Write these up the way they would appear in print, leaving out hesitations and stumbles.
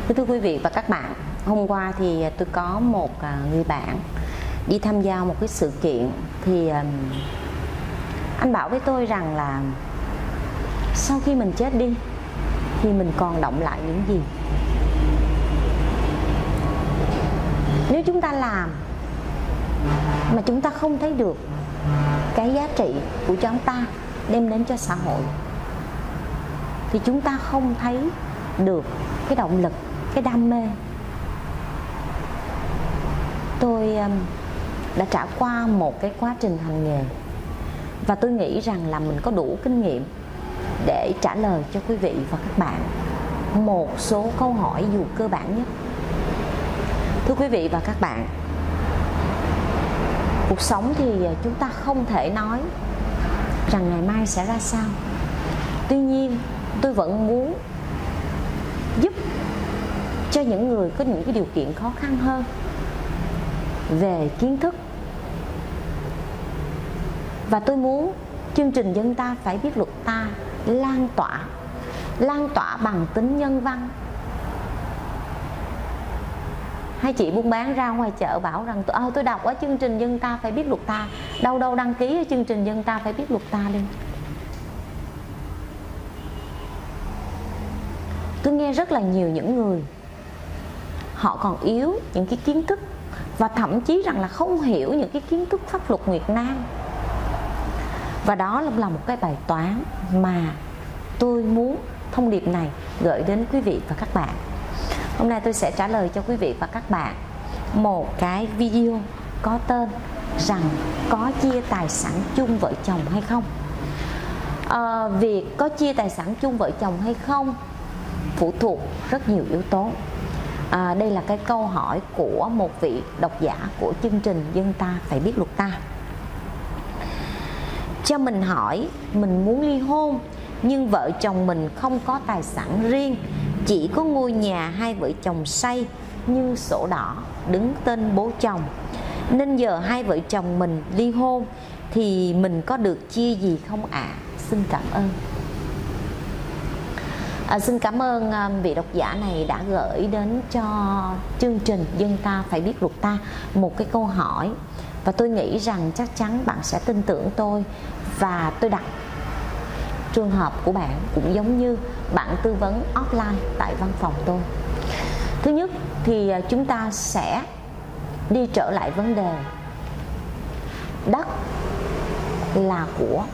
Thưa quý vị và các bạn, hôm qua thì tôi có một người bạn đi tham gia một cái sự kiện. Thì anh bảo với tôi rằng là sau khi mình chết đi thì mình còn động lại những gì. Nếu chúng ta làm mà chúng ta không thấy được cái giá trị của chúng ta đem đến cho xã hội thì chúng ta không thấy được cái động lực, cái đam mê. Tôi đã trải qua một cái quá trình hành nghề và tôi nghĩ rằng là mình có đủ kinh nghiệm để trả lời cho quý vị và các bạn một số câu hỏi dù cơ bản nhất. Thưa quý vị và các bạn, cuộc sống thì chúng ta không thể nói rằng ngày mai sẽ ra sao. Tuy nhiên tôi vẫn muốn giúp cho những người có những cái điều kiện khó khăn hơn về kiến thức. Và tôi muốn chương trình Dân Ta Phải Biết Luật Ta lan tỏa bằng tính nhân văn. Hai chị buôn bán ra ngoài chợ bảo rằng tôi đọc ở chương trình Dân Ta Phải Biết Luật Ta, đâu đăng ký ở chương trình Dân Ta Phải Biết Luật Ta đi. Tôi nghe rất là nhiều những người họ còn yếu những cái kiến thức và thậm chí rằng là không hiểu những cái kiến thức pháp luật Việt Nam. Và đó là một cái bài toán mà tôi muốn thông điệp này gửi đến quý vị và các bạn. Hôm nay tôi sẽ trả lời cho quý vị và các bạn một cái video có tên rằng có chia tài sản chung vợ chồng hay không. Việc có chia tài sản chung vợ chồng hay không phụ thuộc rất nhiều yếu tố. Đây là cái câu hỏi của một vị độc giả của chương trình Dân Ta Phải Biết Luật Ta. Cho mình hỏi, mình muốn ly hôn nhưng vợ chồng mình không có tài sản riêng, chỉ có ngôi nhà hai vợ chồng xây nhưng sổ đỏ đứng tên bố chồng, nên giờ hai vợ chồng mình ly hôn thì mình có được chia gì không ạ? Xin cảm ơn. Xin cảm ơn vị độc giả này đã gửi đến cho chương trình Dân Ta Phải Biết Luật Ta một cái câu hỏi. Và tôi nghĩ rằng chắc chắn bạn sẽ tin tưởng tôi. Và tôi đặt trường hợp của bạn cũng giống như bạn tư vấn offline tại văn phòng tôi. Thứ nhất thì chúng ta sẽ đi trở lại vấn đề đất là của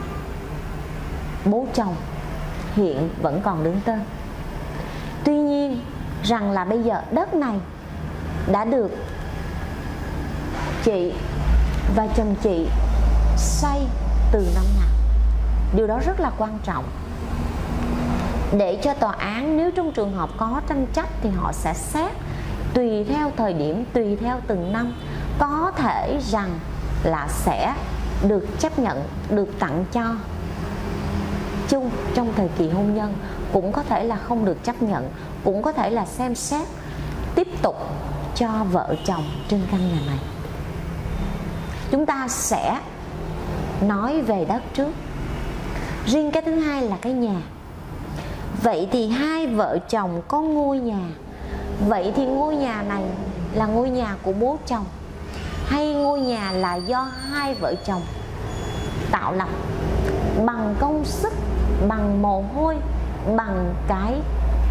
bố chồng, hiện vẫn còn đứng tên. Tuy nhiên rằng là bây giờ đất này đã được chị và chồng chị xây từ năm nào. Điều đó rất là quan trọng để cho tòa án nếu trong trường hợp có tranh chấp thì họ sẽ xét tùy theo thời điểm, tùy theo từng năm. Có thể rằng là sẽ được chấp nhận, được tặng cho chung trong thời kỳ hôn nhân, cũng có thể là không được chấp nhận, cũng có thể là xem xét tiếp tục cho vợ chồng trên căn nhà này. Chúng ta sẽ nói về đất trước. Riêng cái thứ hai là cái nhà. Vậy thì hai vợ chồng có ngôi nhà, vậy thì ngôi nhà này là ngôi nhà của bố chồng hay ngôi nhà là do hai vợ chồng tạo lập bằng công sức, bằng mồ hôi, bằng cái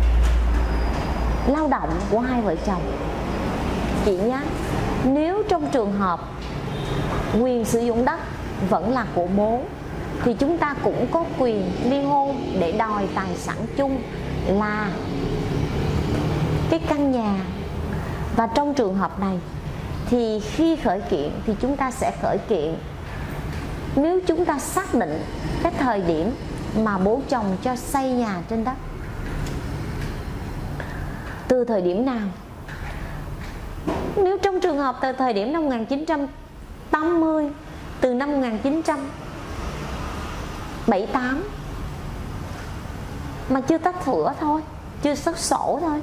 lao động của hai vợ chồng? Chị nhé, nếu trong trường hợp quyền sử dụng đất vẫn là của bố thì chúng ta cũng có quyền ly hôn để đòi tài sản chung là cái căn nhà. Và trong trường hợp này thì khi khởi kiện thì chúng ta sẽ khởi kiện nếu chúng ta xác định cái thời điểm mà bố chồng cho xây nhà trên đất từ thời điểm nào. Nếu trong trường hợp từ thời điểm năm 1980, từ năm 1978 mà chưa tách thửa thôi, chưa xuất sổ thôi.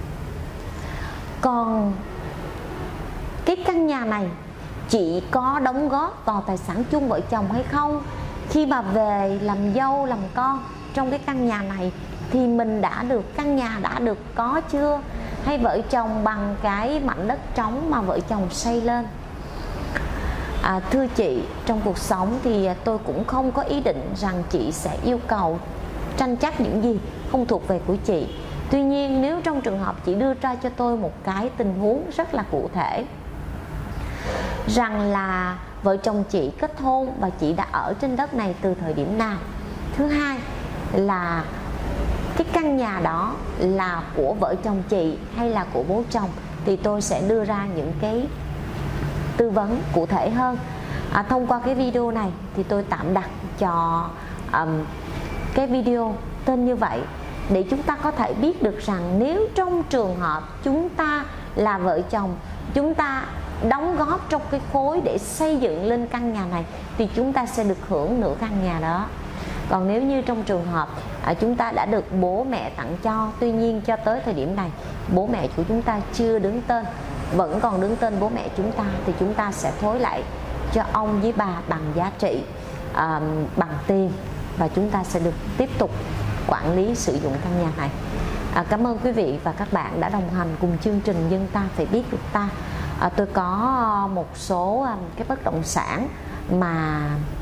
Còn cái căn nhà này chị có đóng góp vào tài sản chung vợ chồng hay không? Khi mà về làm dâu làm con trong cái căn nhà này thì mình đã được, căn nhà đã được có chưa? Hay vợ chồng bằng cái mảnh đất trống mà vợ chồng xây lên? Thưa chị, trong cuộc sống thì tôi cũng không có ý định rằng chị sẽ yêu cầu tranh chấp những gì không thuộc về của chị. Tuy nhiên nếu trong trường hợp chị đưa ra cho tôi một cái tình huống rất là cụ thể, rằng là vợ chồng chị kết hôn và chị đã ở trên đất này từ thời điểm nào. Thứ hai là cái căn nhà đó là của vợ chồng chị hay là của bố chồng, thì tôi sẽ đưa ra những cái tư vấn cụ thể hơn. Thông qua cái video này thì tôi tạm đặt cho cái video tên như vậy, để chúng ta có thể biết được rằng nếu trong trường hợp chúng ta là vợ chồng, chúng ta đóng góp trong cái khối để xây dựng lên căn nhà này, thì chúng ta sẽ được hưởng nửa căn nhà đó. Còn nếu như trong trường hợp chúng ta đã được bố mẹ tặng cho, tuy nhiên cho tới thời điểm này bố mẹ của chúng ta chưa đứng tên, vẫn còn đứng tên bố mẹ chúng ta, thì chúng ta sẽ thối lại cho ông với bà bằng giá trị, bằng tiền, và chúng ta sẽ được tiếp tục quản lý sử dụng căn nhà này. Cảm ơn quý vị và các bạn đã đồng hành cùng chương trình Dân Ta Phải Biết Được Ta. Tôi có một số cái bất động sản mà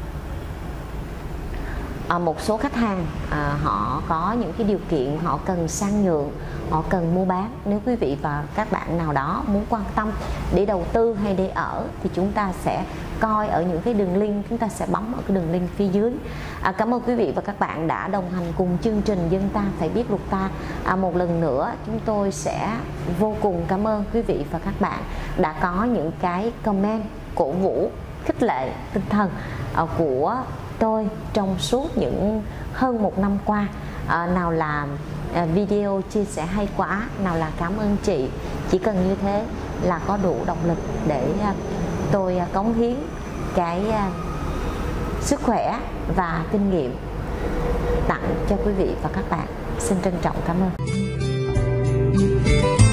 một số khách hàng họ có những cái điều kiện họ cần sang nhượng, họ cần mua bán. Nếu quý vị và các bạn nào đó muốn quan tâm để đầu tư hay để ở, thì chúng ta sẽ coi ở những cái đường link, chúng ta sẽ bấm ở cái đường link phía dưới. Cảm ơn quý vị và các bạn đã đồng hành cùng chương trình Dân Ta Phải Biết Luật Ta. Một lần nữa chúng tôi sẽ vô cùng cảm ơn quý vị và các bạn đã có những cái comment cổ vũ, khích lệ tinh thần của tôi trong suốt những hơn một năm qua. Nào là video chia sẻ hay quá, nào là cảm ơn chị. Chỉ cần như thế là có đủ động lực để tôi cống hiến cái sức khỏe và kinh nghiệm tặng cho quý vị và các bạn. Xin trân trọng cảm ơn.